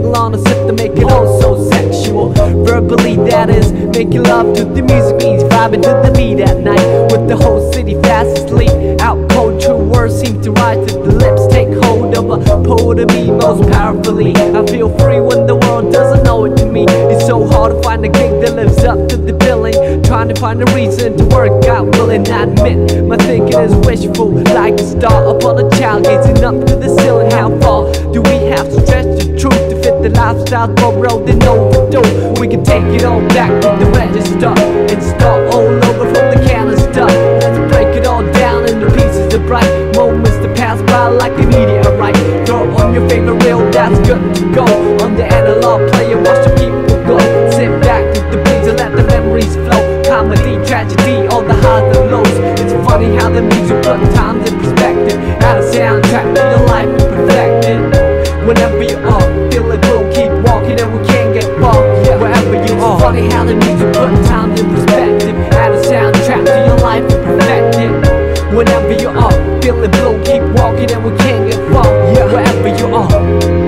along a sip to make it all so sexual. Verbally, that is, making love to the music means vibing to the beat at night. With the whole city fast asleep, out cold, true words seem to rise to the lips. Take hold of a poet of me most powerfully. I feel free when the world doesn't know it to me. It's so hard to find a gig that lives up to the billing. Trying to find a reason to work out, willing I admit my thinking is wishful, like a star upon a child gazing up to the ceiling. How far do we have to stretch the truth to fit the lifestyle road and overdue? We can take it all back to the register and start all over from the canister. Let's break it all down into pieces of bright moments that pass by like a meteorite. Throw on your favorite reel, that's good to go. On the analog player, watch the people go. Sit back with the breeze and let the memories flow. Comedy, tragedy, all the highs and lows. It's funny how the music put times in perspective. Add a soundtrack to your life and perfect it. Whenever you are feeling blue, keep walking and we can't get far. Wherever you are, funny how the music put times in perspective. Add a soundtrack to your life and perfect it. Whenever you are feeling blue, keep walking and we can't get far. Wherever you are.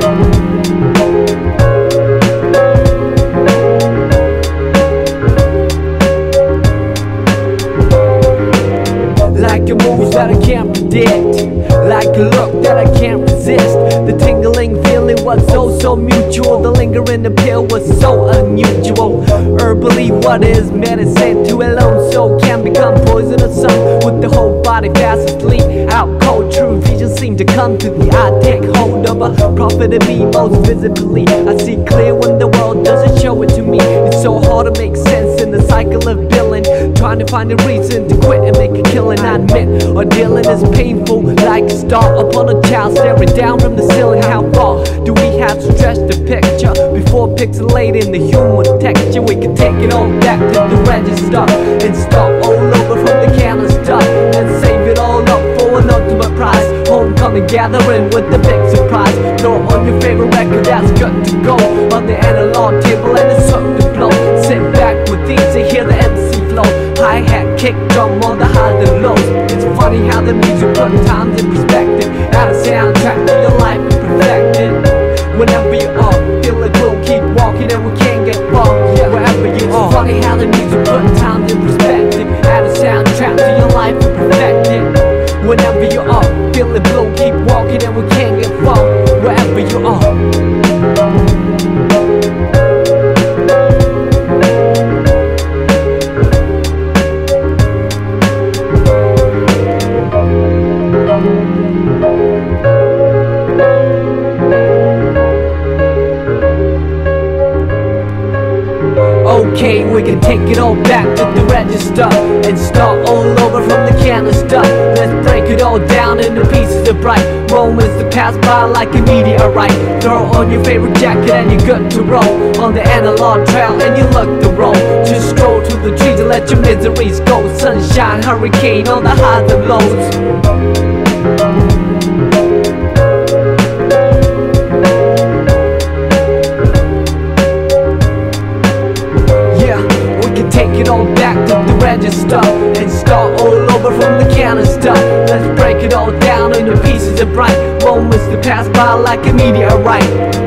Like a move that I can't predict, like a look that I can't resist. The tingling feeling was so mutual. The lingering appeal was so unusual. Herbally, what is medicine to a lone soul can become poisonous. Some with the whole body fast asleep, out cold. True vision seem to come to the eye. Take hold of a prophet of me most visibly. I see clear when the world doesn't show it to me. It's so hard to make sense in the cycle of billing, trying to find a reason to quit and make a killing. I admit, our dealing is painful, like a star upon a child staring down from the ceiling. How far do we have to stretch the picture before pixelating the human texture? We can take it all back to the register and start all over from the canister and save it all up for an ultimate prize. Homecoming gathering with the big surprise. Throw on your favorite record, that's good to go. On the analog table and it's up to blow. Sit back with these and hear the MC flow. Hi-hat, kick drum on the highs and lows. It's funny how the music put times in perspective. Add a soundtrack to your life and perfect it. Whenever you are feeling blue, keep walking and we can't get far. Wherever you are. It's funny how the music put times in perspective. Add a soundtrack to your life and perfect it. Whenever you are feeling blue, keep walking and we can't get far. Wherever you are. Okay, we can take it all back to the register and start all over from the canister. Let's break it all down into pieces of bright moments that pass by like a meteorite. Throw on your favorite jacket and you're good to roll on the analog trail and you look the roll. Just stroll to the trees and let your miseries go. Sunshine, hurricane on the highs and lows. Take it all back to the register and start all over from the canister. Let's break it all down into pieces of bright moments that pass by like a meteorite.